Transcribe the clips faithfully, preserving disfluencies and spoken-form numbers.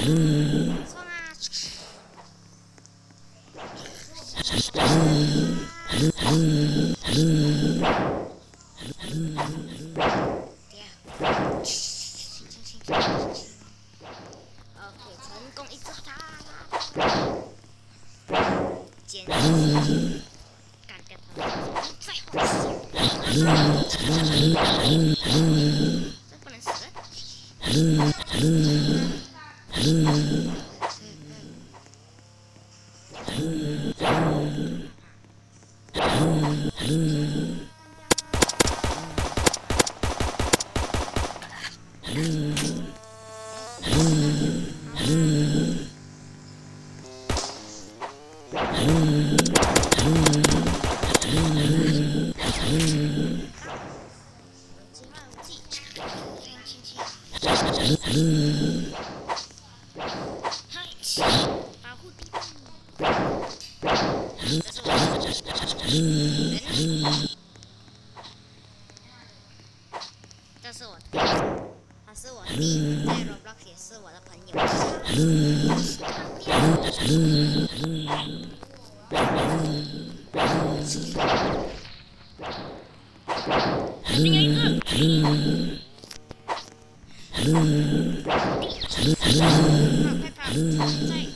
这是我的，他是我弟，在 Roblox 也是我的朋友。这边有一个。快跑！在。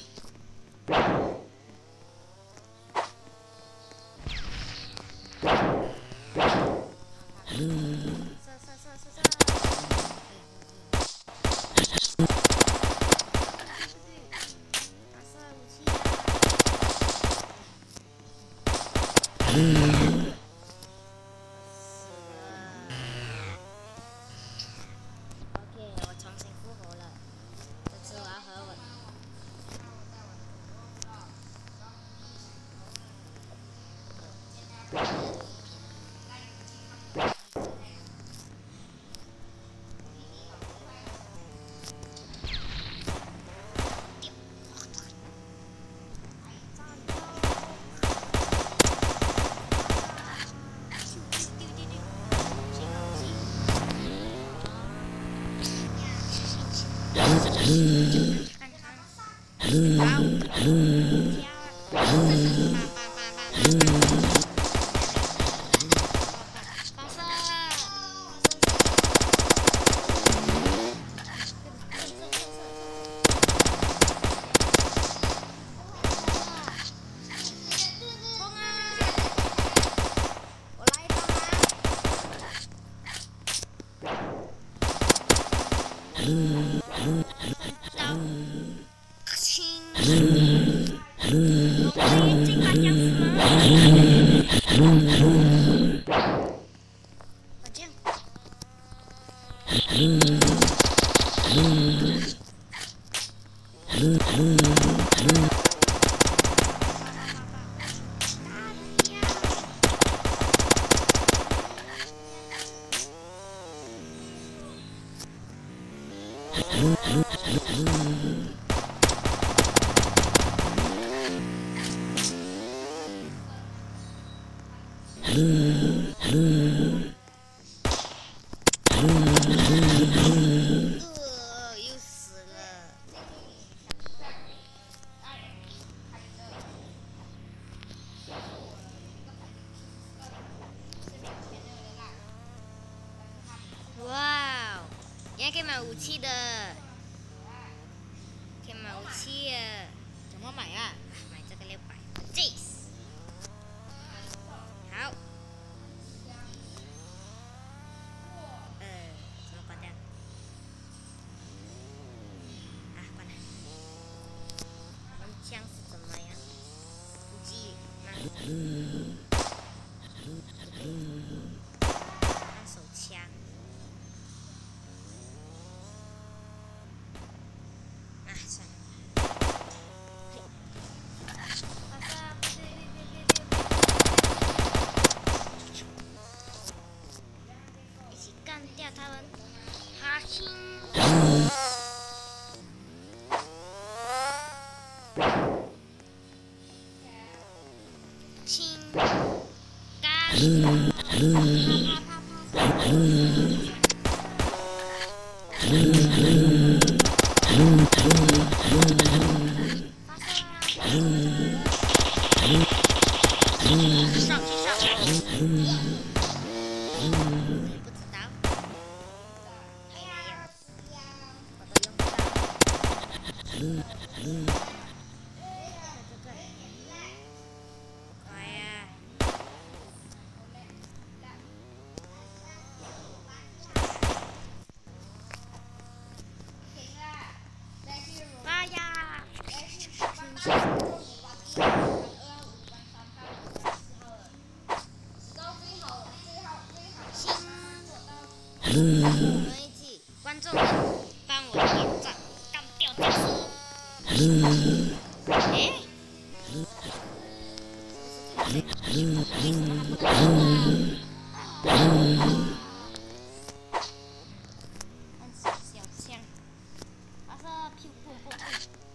可以买武器的，可以买武器啊！ 怎么买啊？ 买这个六百 ，J， 好。呃，怎么关掉？啊，关了。我们枪是怎么样？武器吗？按手枪。 他们，哈星，青，干， 上去上，不知道。哎呀，我都用不到。快呀！快呀！我们一起，观众们帮我点赞，干掉僵尸！哎，按小小枪，发射屁股砰砰砰！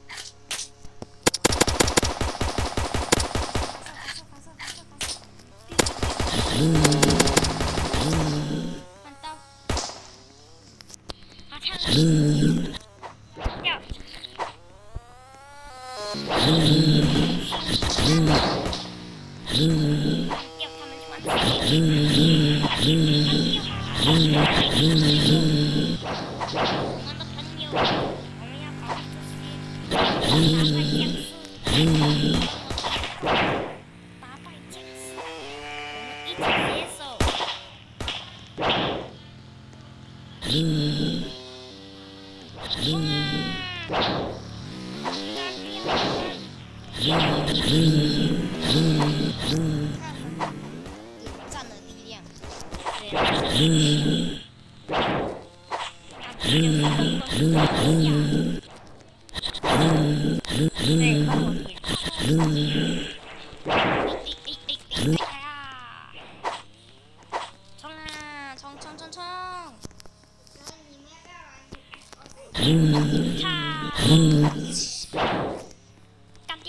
发射发射发射发射！看到。好唱。掉。掉他们去玩。我们的朋友，我们要搞这些打败僵尸，打败僵尸，我们一起携手。冲啊！点赞的力量，对，帮我点。冲啊！冲冲冲冲！操！干掉！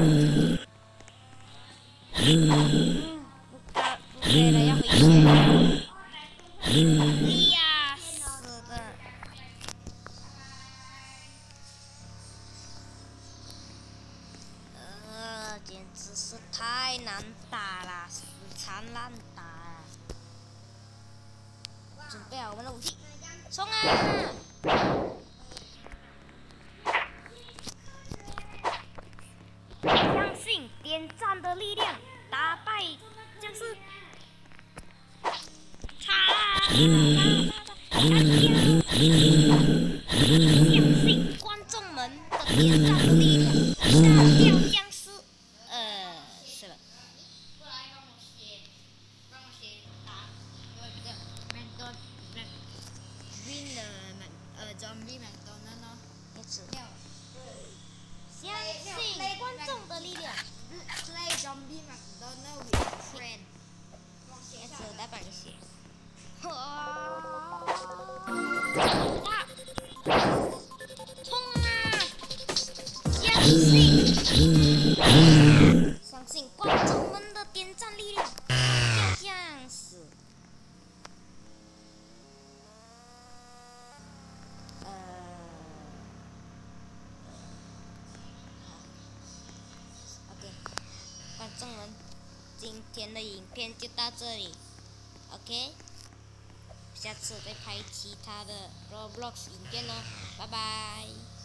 不干不对了，要回血。哎呀，死的！呃，简直是太难打了，死缠烂打。准备好我们的武器，冲啊！相信点赞的力量，打败僵尸！擦！相信观众们的点赞的力量，打掉僵尸！呃，是了。过来帮我写，帮我写答，因为这个 McDonald Green 的 Mac 呃 Zombie McDonald 呢，也只掉了。相信观众的力量。Play Zombie McDonald with friend。也只来帮你写。哇！冲啊！相信，相信观众们的点赞力量，打掉僵尸。呃。OK， 观众们，今天的影片就到这里 ，OK， 下次再拍其他的 Roblox 影片哦，拜拜。